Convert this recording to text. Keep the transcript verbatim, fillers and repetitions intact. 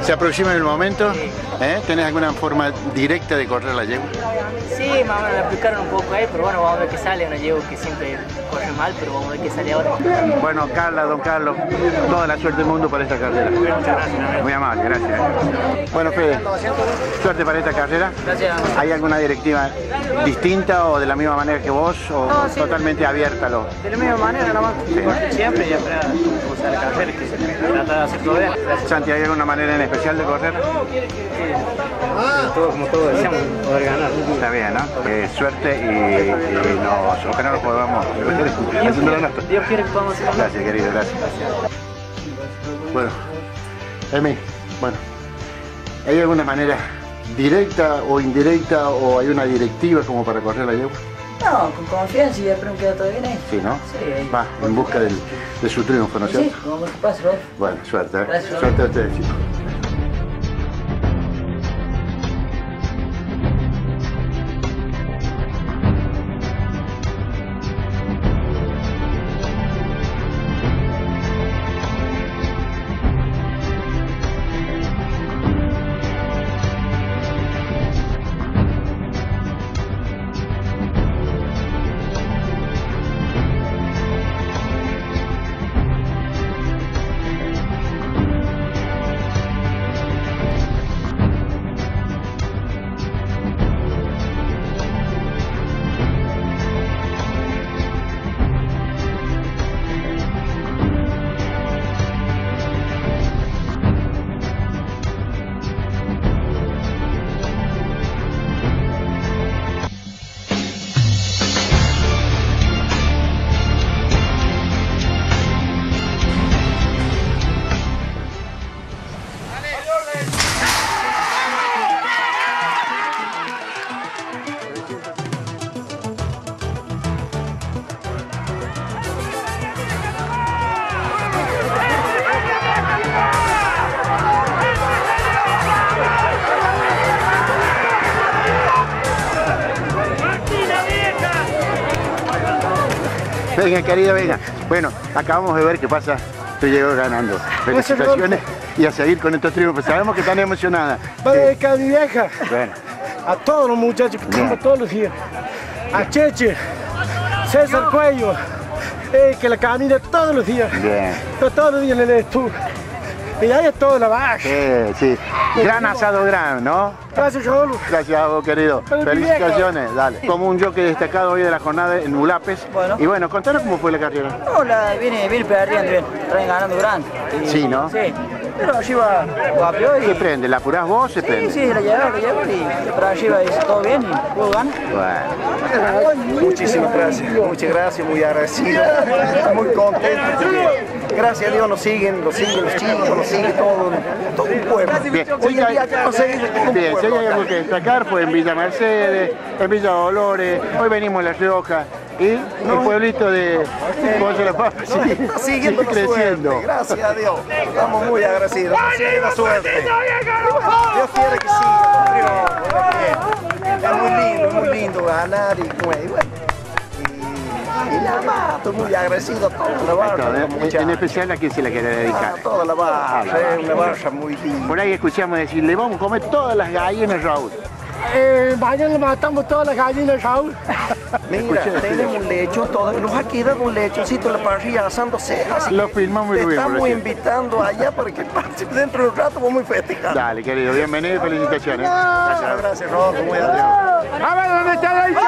¿Se aproxima el momento? Sí. ¿Eh? ¿Tenés alguna forma directa de correr la yegua? Sí, más o menos me explicaron un poco ahí, pero bueno, vamos a ver qué sale. Una yegua que siempre corre mal, pero vamos a ver qué sale ahora. Bueno, Carla, don Carlos, toda la suerte del mundo para esta carrera. Muchas gracias. Muy amable, gracias. ¿eh? Bueno, Fede, suerte para esta carrera. Gracias. ¿Hay alguna directiva distinta o de la misma manera que vos o no, sí, totalmente abierta? Lo... De la misma manera, nomás. Sí. Siempre y esperar cómo sale la carrera, que se trata de hacer todo bien. Santi, ¿hay alguna manera en especial de correr? Sí. Todo, como todos deseamos poder ganar. Está bien, ¿no? Eh, suerte y, y nos, ojalá nos podamos haciendo la nota. Dios quiere que podamos hacerlo. Gracias, querido, gracias. Bueno, Emi, bueno, ¿hay alguna manera directa o indirecta o hay una directiva como para correr la yegua? No, con confianza y ya espero que quede todo bien ahí. Sí, ¿no? Sí, ahí. Va, en busca del, de su triunfo, ¿no es cierto? Sí, como que pase, Rolf. Bueno, suerte, ¿eh? Gracias, suerte a ustedes, chicos. Venga, querida, venga. Bueno, acabamos de ver qué pasa. Tú llegó ganando. Felicitaciones y a seguir con estos triunfos. Sabemos que están emocionadas. Va a dedicar a mi vieja. Bueno. A todos los muchachos que tengo todos los días. A Cheche, César Cuello, eh, que la camina todos los días. Bien. Pero todos los días le lees tú. Y ahí es todo la baja. Sí, sí. Gran asado gran, ¿no? Gracias, Jolo. Gracias a vos, querido. Felicitaciones, dale. Como un jockey destacado hoy de la jornada en Ulapes. Bueno. Y bueno, contanos cómo fue la carrera. No, la, viene, viene perdiendo bien. Traen ganando grande. Y, sí, ¿no? Sí. Pero allí va guapo y... ¿Se prende? ¿La apurás vos? ¿Se sí, prende? Sí, la llevo, la llevo y para allí va dice todo bien y puedo ganar. Bueno. Muchísimas gracias, muchas gracias, muy agradecido, muy contento porque gracias a Dios nos siguen, nos siguen los chicos, nos sigue todo, todo un pueblo. Bien, Hoy si en hay, día ya no sé, todo un bien, si hay pueblo algo acá. que destacar fue en Villa Mercedes, en Villa Dolores, hoy venimos a La Rioja y el pueblito de José La Paz No, sí, está siguiendo sigue la creciendo. suerte, gracias a Dios, estamos muy agradecidos, sigue la suerte. Dios quiere que siga, es muy lindo, es muy lindo ganar y bueno, y, bueno, y, y nada más, estoy muy agradecido a toda la barra. En, en especial a quien se la quiere dedicar. A toda la barra, es una barra muy linda. Por ahí escuchamos decir, le vamos a comer todas las gallinas, Raúl. Eh, mañana matamos todas las gallinas, Raúl. Mira, tenemos un lecho, todo, nos ha quedado un lechoncito en la parrilla asándose. Así Lo filmamos muy te bien. estamos invitando allá para que participe. Dentro de un rato vamos a festejar. Dale, querido, bienvenido y felicitaciones. Gracias, gracias, Rodo, muy adiós. A ver, ¿dónde está la